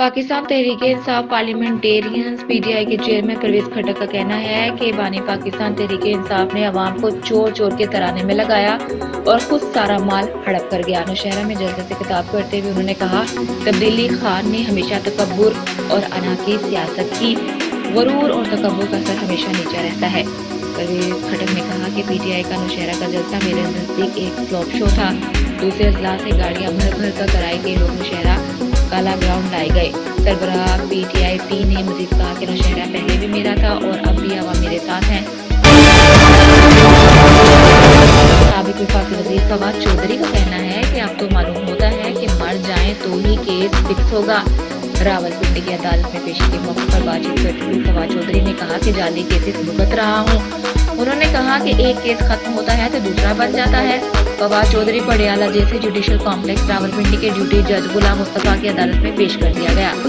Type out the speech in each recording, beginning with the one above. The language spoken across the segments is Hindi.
पाकिस्तान तहरीक-ए-इंसाफ पार्लियामेंटेरियंस पीटीआई के चेयरमैन परवेज खट्टर का कहना है कि बानी पाकिस्तान तहरीक-ए-इंसाफ ने अवाम को चोर चोर के तराने में लगाया और खुद सारा माल हड़प कर गया। नौशहरा में जलसे से खिताब करते हुए उन्होंने कहा, तब्दीली खान ने हमेशा तकब्बुर और अना की सियासत की। गुरूर और तकब्बुर का सर हमेशा नीचा रहता है। परवेज खट्टर ने कहा कि पीटीआई का नौशहरा का जलसा मेरे नजदीक एक फ्लॉप शो था। दूसरे अजला से गाड़ियां भर भर कर कराई गई लोग नौशहरा काला ग्राउंड लाए गए। सरबराह पीटीआई ने मजीद कहा कि नौशहरा पहले भी मेरा था और अब भी आवाम मेरे साथ हैं। साबिक वफाकी वज़ीर फवाद चौधरी का कहना है कि अब तो मालूम होता है कि मर जाएं तो ही केस फिक्स होगा। रावलपिंडी की अदालत में पेशी के मौके पर बातचीत करते हुए फवाद चौधरी ने कहा कि जाली केसेस भुगत रहा हूँ। उन्होंने कहा कि एक केस खत्म होता है तो दूसरा बन जाता है। फवाद चौधरी पटियाला जैसे जुडिशल कॉम्प्लेक्स रावलपिंडी के ड्यूटी जज गुलाम मुस्तफा की अदालत में पेश कर दिया गया।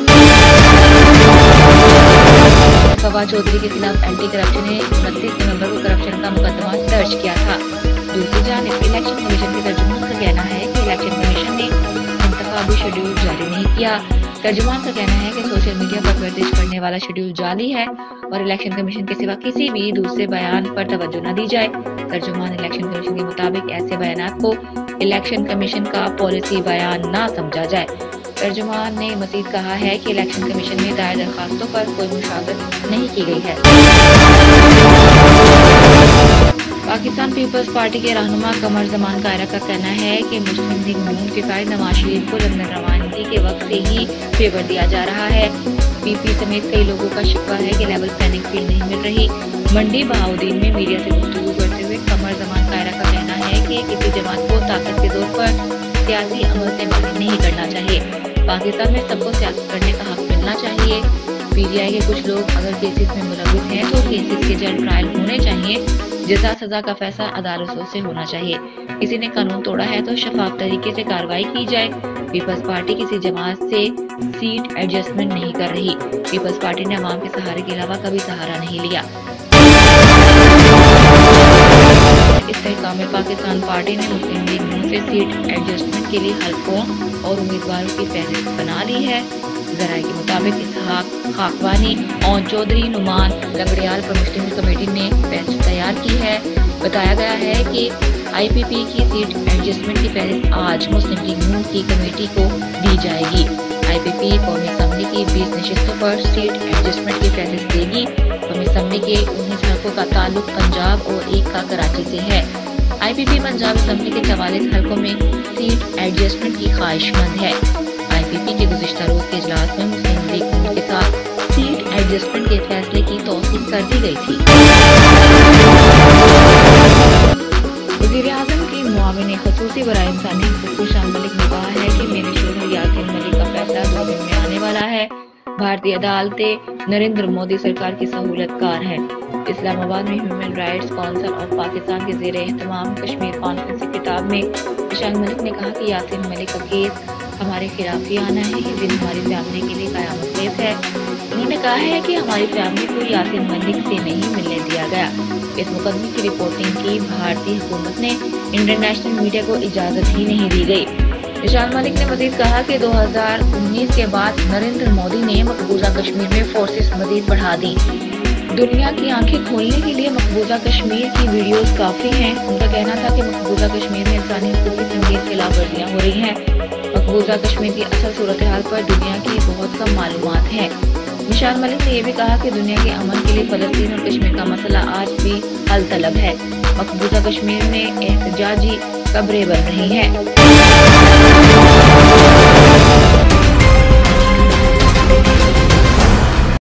फवाद चौधरी के खिलाफ एंटी करप्शन ने 29 नवंबर को करप्शन का मुकदमा दर्ज किया था। दूसरी जानिब इलेक्शन कमीशन के तर्जुमान का कहना है कि इलेक्शन कमीशन ने इंतखाबी शेड्यूल जारी नहीं किया। तर्जुमान का कहना है कि सोशल मीडिया पर गर्दिश करने वाला शेड्यूल जाली है और इलेक्शन कमीशन के सिवा किसी भी दूसरे बयान पर तवज्जो न दी जाए। तर्जुमान इलेक्शन कमीशन के मुताबिक ऐसे बयानात को इलेक्शन कमीशन का पॉलिसी बयान न समझा जाए। तर्जुमान ने मजीद कहा है कि इलेक्शन कमीशन में दायर दरखास्तों पर कोई मुशावरत नहीं की गई है। पाकिस्तान पीपल्स पार्टी के रहनुमा कमर जमान कायरा का कहना है कि मुस्लिम लीग नून के कायद नवाज शरीफ को लंदन रवानगी के वक्त से ही फेवर दिया जा रहा है। पीपी समेत कई लोगों का शिकवा है कि लेवल प्लानिंग फील्ड नहीं मिल रही। मंडी बहाउद्दीन में मीडिया से गुफ्तगू करते हुए कमर जमान कायरा का कहना है कि किसी जमात को ताकत के दौर पर सियासी अमल से बाहर नहीं करना चाहिए। पाकिस्तान में सबको सियासत करने का हक मिलना चाहिए। पीटीआई के कुछ लोग अगर केसेस में मुलविस हैं तो केसेस के जल्द ट्रायल होने चाहिए। जजा सजा का फैसला अदालतों से होना चाहिए। किसी ने कानून तोड़ा है तो शफाफ तरीके से कार्रवाई की जाए। पीपल्स पार्टी किसी जमात से सीट एडजस्टमेंट नहीं कर रही। पीपल्स पार्टी ने अवाम के सहारे के अलावा कभी सहारा नहीं लिया। इस्तेहकाम पाकिस्तान पार्टी ने मुस्लिम लीग नून से सीट एडजस्टमेंट के लिए हल्कों और उम्मीदवारों की फहरिस्त बना ली है। जराये के मुताबिक इसहाक खाकवानी और चौधरी नुमान लंगड़ियाल पर मुस्लिम कमेटी ने फहरिस्त तैयार की है। बताया गया है कि आईपीपी की सीट एडजस्टमेंट की फहरिस्त आज मुस्लिम लीग नून की कमेटी को दी जाएगी। आईपीपी कौमी असम्बली की 20 नशिस्तों पर सीट एडजस्टमेंट की फहरिस्त देगी। कौमी असम्बली के 19 हल्कों का ताल्लुक पंजाब और एक का कराची से है। आईपीपी पंजाब असम्बली के 44 हल्कों में सीट एडजस्टमेंट की ख्वाहिशमंद है। आईपीपी के गुज़िश्ता रोज के इजलास में मुस्लिम लीग नून के साथ सीट एडजस्टमेंट के फैसले की तौसीक कर दी गई थी। वज़ीर-ए-आज़म की मुआविन ख़ुसूसी बराए इंसानी हुकूक़ शाह मलिक ने कहा है कि मेरे शोहर यासीन मलिक का फैसला 2 दिन में आने वाला है। भारतीय अदालतें नरेंद्र मोदी सरकार की सहूलतकार हैं। इस्लामाबाद में ह्यूमन राइट्स काउंसिल और पाकिस्तान के ज़ेर एहतमाम कश्मीर कॉन्फ्रेंस की किताब में शाह मलिक ने कहा कि यासीन मलिक का केस हमारे खिलाफ ही आना है। ये दिन हमारी फैमिली के लिए क़यामत खेज़ है। उन्होंने कहा है कि हमारी फैमिली को यासीन मलिक से नहीं मिलने दिया गया। इस मुकदमे की रिपोर्टिंग की भारतीय हुकूमत ने इंटरनेशनल मीडिया को इजाज़त ही नहीं दी गई। शाह मलिक ने मजीद कहा कि 2019 के बाद नरेंद्र मोदी ने मकबूजा कश्मीर में फोर्सेस मजीद बढ़ा दी। दुनिया की आंखें खोलने के लिए मकबूजा कश्मीर की वीडियोस काफ़ी हैं। उनका कहना था कि मकबूजा कश्मीर में इंसानी हुकूक की संगीन खिलाफ वर्जियाँ हो रही हैं। मकबूजा कश्मीर की असल सूरत हाल पर दुनिया की बहुत कम मालूमात हैं। शाह मलिक ने यह भी कहा कि दुनिया के अमन के लिए फ़लस्तीन और कश्मीर का मसला आज भी हल तलब है। मकबूजा कश्मीर में एहतजाजी कब्रें बन रही हैं।